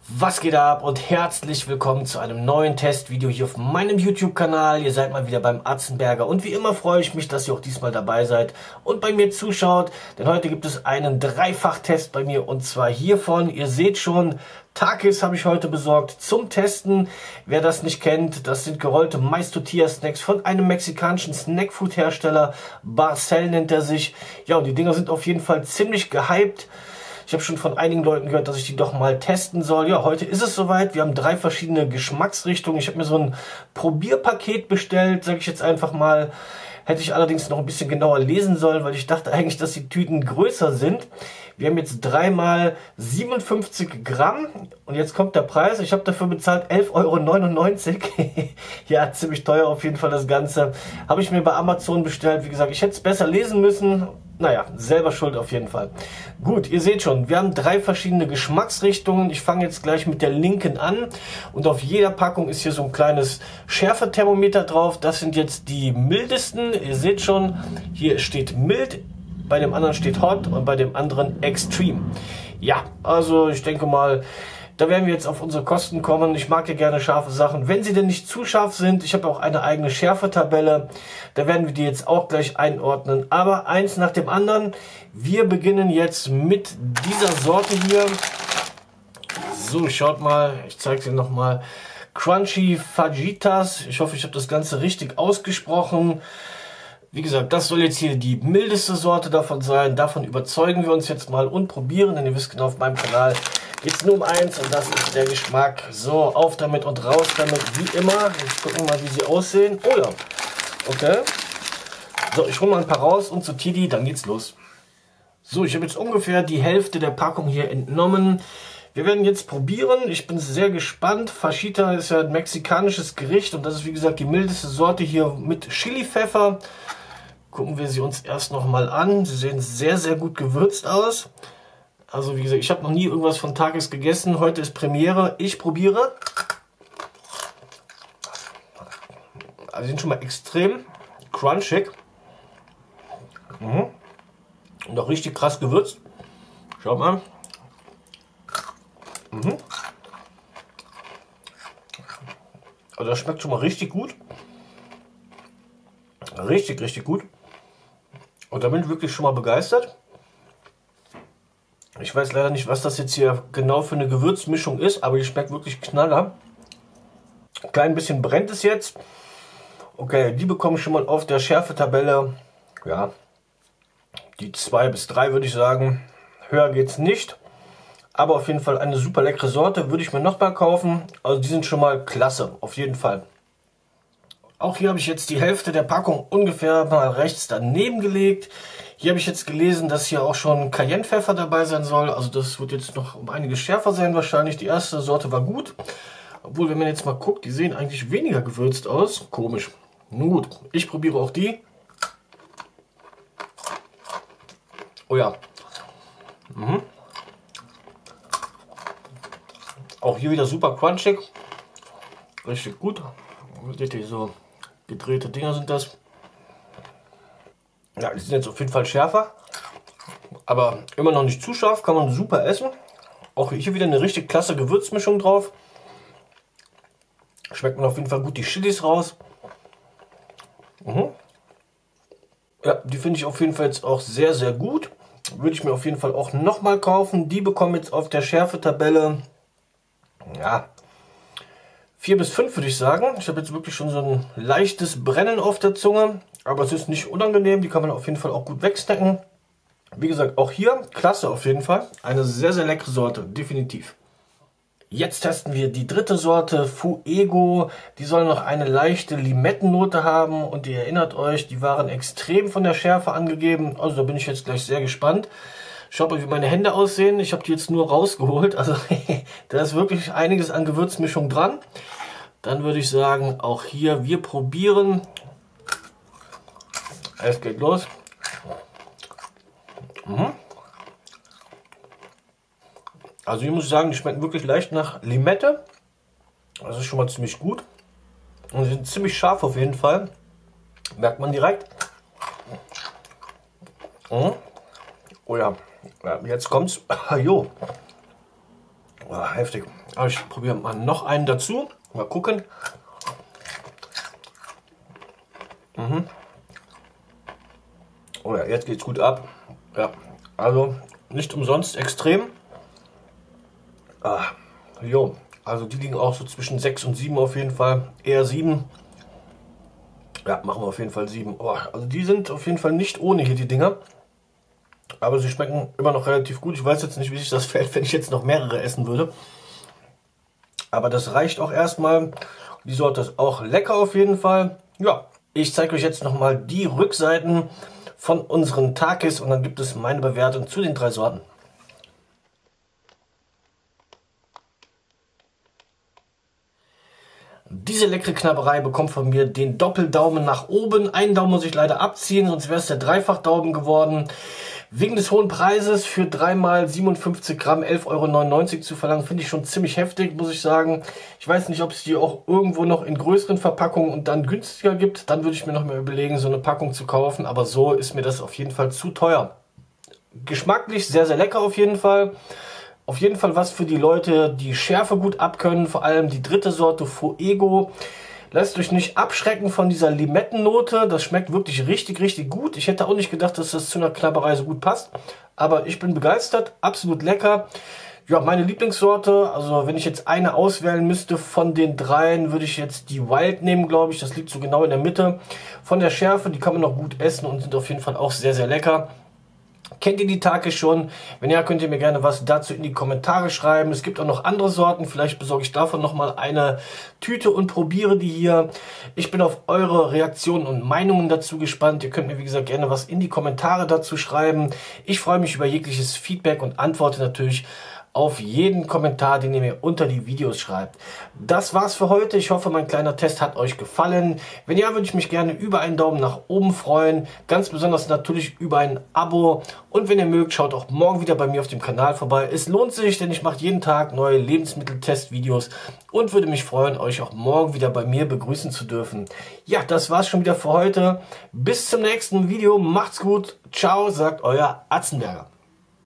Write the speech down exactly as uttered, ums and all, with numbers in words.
Was geht ab und herzlich willkommen zu einem neuen Testvideo hier auf meinem YouTube-Kanal. Ihr seid mal wieder beim Atzenberger und wie immer freue ich mich, dass ihr auch diesmal dabei seid und bei mir zuschaut. Denn heute gibt es einen Dreifach-Test bei mir und zwar hiervon. Ihr seht schon, Takis habe ich heute besorgt zum Testen. Wer das nicht kennt, das sind gerollte Mais-Tortilla-Snacks von einem mexikanischen Snackfood-Hersteller. Barcel nennt er sich. Ja, und die Dinger sind auf jeden Fall ziemlich gehypt. Ich habe schon von einigen Leuten gehört, dass ich die doch mal testen soll. Ja, heute ist es soweit. Wir haben drei verschiedene Geschmacksrichtungen. Ich habe mir so ein Probierpaket bestellt, sage ich jetzt einfach mal. Hätte ich allerdings noch ein bisschen genauer lesen sollen, weil ich dachte eigentlich, dass die Tüten größer sind. Wir haben jetzt dreimal siebenundfünfzig Gramm und jetzt kommt der Preis. Ich habe dafür bezahlt elf Euro neunundneunzig. Ja, ziemlich teuer auf jeden Fall das Ganze. Habe ich mir bei Amazon bestellt. Wie gesagt, ich hätte es besser lesen müssen. Naja, selber schuld auf jeden Fall. Gut, ihr seht schon, wir haben drei verschiedene Geschmacksrichtungen. Ich fange jetzt gleich mit der linken an. Und auf jeder Packung ist hier so ein kleines Schärfethermometer drauf. Das sind jetzt die mildesten. Ihr seht schon, hier steht mild. Bei dem anderen steht Hot und bei dem anderen Extreme. Ja, also ich denke mal, da werden wir jetzt auf unsere Kosten kommen. Ich mag ja gerne scharfe Sachen. Wenn sie denn nicht zu scharf sind, ich habe auch eine eigene Schärfetabelle. Da werden wir die jetzt auch gleich einordnen. Aber eins nach dem anderen. Wir beginnen jetzt mit dieser Sorte hier. So, schaut mal. Ich zeige es Ihnen nochmal. Crunchy Fajitas. Ich hoffe, ich habe das Ganze richtig ausgesprochen. Wie gesagt, das soll jetzt hier die mildeste Sorte davon sein. Davon überzeugen wir uns jetzt mal und probieren. Denn ihr wisst genau, auf meinem Kanal geht es nur um eins und das ist der Geschmack. So, auf damit und raus damit, wie immer. Jetzt gucken wir mal, wie sie aussehen. Oh ja, okay. So, ich hole mal ein paar raus und sortiere die, dann geht's los. So, ich habe jetzt ungefähr die Hälfte der Packung hier entnommen. Wir werden jetzt probieren. Ich bin sehr gespannt. Fajita ist ja ein mexikanisches Gericht und das ist wie gesagt die mildeste Sorte hier mit Chili-Pfeffer. Gucken wir sie uns erst noch mal an. Sie sehen sehr, sehr gut gewürzt aus. Also wie gesagt, ich habe noch nie irgendwas von Takis gegessen. Heute ist Premiere. Ich probiere. Also sie sind schon mal extrem crunchig. Mhm. Und auch richtig krass gewürzt. Schaut mal. Mhm. Also das schmeckt schon mal richtig gut. Richtig, richtig gut. Und da bin ich wirklich schon mal begeistert. Ich weiß leider nicht, was das jetzt hier genau für eine Gewürzmischung ist, aber die schmeckt wirklich knaller. Ein klein bisschen brennt es jetzt. Okay, die bekomme ich schon mal auf der Schärfetabelle. Ja, die zwei bis drei würde ich sagen. Höher geht es nicht. Aber auf jeden Fall eine super leckere Sorte. Würde ich mir noch mal kaufen. Also die sind schon mal klasse, auf jeden Fall. Auch hier habe ich jetzt die Hälfte der Packung ungefähr mal rechts daneben gelegt. Hier habe ich jetzt gelesen, dass hier auch schon Cayennepfeffer dabei sein soll. Also das wird jetzt noch um einiges schärfer sein wahrscheinlich. Die erste Sorte war gut. Obwohl, wenn man jetzt mal guckt, die sehen eigentlich weniger gewürzt aus. Komisch. Nun gut, ich probiere auch die. Oh ja. Mhm. Auch hier wieder super crunchig. Richtig gut. Seht ihr, so gedrehte Dinger sind das. Ja, die sind jetzt auf jeden Fall schärfer. Aber immer noch nicht zu scharf. Kann man super essen. Auch hier wieder eine richtig klasse Gewürzmischung drauf. Schmeckt man auf jeden Fall gut die Chilis raus. Mhm. Ja, die finde ich auf jeden Fall jetzt auch sehr, sehr gut. Würde ich mir auf jeden Fall auch nochmal kaufen. Die bekommen jetzt auf der Schärfetabelle, ja, vier bis fünf würde ich sagen. Ich habe jetzt wirklich schon so ein leichtes Brennen auf der Zunge. Aber es ist nicht unangenehm. Die kann man auf jeden Fall auch gut wegsnacken. Wie gesagt, auch hier klasse auf jeden Fall. Eine sehr, sehr leckere Sorte, definitiv. Jetzt testen wir die dritte Sorte, Fuego. Die soll noch eine leichte Limettennote haben. Und ihr erinnert euch, die waren extrem von der Schärfe angegeben. Also da bin ich jetzt gleich sehr gespannt. Schaut mal, wie meine Hände aussehen. Ich habe die jetzt nur rausgeholt. Also da ist wirklich einiges an Gewürzmischung dran. Dann würde ich sagen, auch hier, wir probieren. Es geht los. Mhm. Also hier muss ich sagen, die schmecken wirklich leicht nach Limette. Das ist schon mal ziemlich gut. Und sie sind ziemlich scharf auf jeden Fall. Merkt man direkt. Mhm. Oh ja. Ja, jetzt kommt's. Jo. Oh, heftig. Aber ich probiere mal noch einen dazu. Mal gucken. Mhm. Oh ja, jetzt geht's gut ab. Ja, also nicht umsonst extrem. Ah, jo, also die liegen auch so zwischen sechs und sieben auf jeden Fall. Eher sieben. Ja, machen wir auf jeden Fall sieben. Oh, also die sind auf jeden Fall nicht ohne hier, die Dinger. Aber sie schmecken immer noch relativ gut. Ich weiß jetzt nicht, wie sich das fällt, wenn ich jetzt noch mehrere essen würde. Aber das reicht auch erstmal. Die Sorte ist auch lecker auf jeden Fall. Ja, ich zeige euch jetzt nochmal die Rückseiten von unseren Takis und dann gibt es meine Bewertung zu den drei Sorten. Diese leckere Knabberei bekommt von mir den Doppeldaumen nach oben. Einen Daumen muss ich leider abziehen, sonst wäre es der Dreifachdaumen geworden. Wegen des hohen Preises für drei mal siebenundfünfzig Gramm elf Euro neunundneunzig zu verlangen, finde ich schon ziemlich heftig, muss ich sagen. Ich weiß nicht, ob es die auch irgendwo noch in größeren Verpackungen und dann günstiger gibt. Dann würde ich mir noch mal überlegen, so eine Packung zu kaufen. Aber so ist mir das auf jeden Fall zu teuer. Geschmacklich sehr, sehr lecker auf jeden Fall. Auf jeden Fall was für die Leute, die Schärfe gut abkönnen. Vor allem die dritte Sorte, Fuego. Lasst euch nicht abschrecken von dieser Limettennote. Das schmeckt wirklich richtig, richtig gut. Ich hätte auch nicht gedacht, dass das zu einer Knabberei so gut passt. Aber ich bin begeistert. Absolut lecker. Ja, meine Lieblingssorte, also wenn ich jetzt eine auswählen müsste von den dreien, würde ich jetzt die Wild nehmen, glaube ich. Das liegt so genau in der Mitte. Von der Schärfe, die kann man noch gut essen und sind auf jeden Fall auch sehr, sehr lecker. Kennt ihr die Takis schon? Wenn ja, könnt ihr mir gerne was dazu in die Kommentare schreiben. Es gibt auch noch andere Sorten. Vielleicht besorge ich davon nochmal eine Tüte und probiere die hier. Ich bin auf eure Reaktionen und Meinungen dazu gespannt. Ihr könnt mir, wie gesagt, gerne was in die Kommentare dazu schreiben. Ich freue mich über jegliches Feedback und antworte natürlich auf jeden Kommentar, den ihr mir unter die Videos schreibt. Das war's für heute. Ich hoffe, mein kleiner Test hat euch gefallen. Wenn ja, würde ich mich gerne über einen Daumen nach oben freuen. Ganz besonders natürlich über ein Abo. Und wenn ihr mögt, schaut auch morgen wieder bei mir auf dem Kanal vorbei. Es lohnt sich, denn ich mache jeden Tag neue Lebensmitteltest-Videos und würde mich freuen, euch auch morgen wieder bei mir begrüßen zu dürfen. Ja, das war's schon wieder für heute. Bis zum nächsten Video. Macht's gut. Ciao, sagt euer Atzenberger.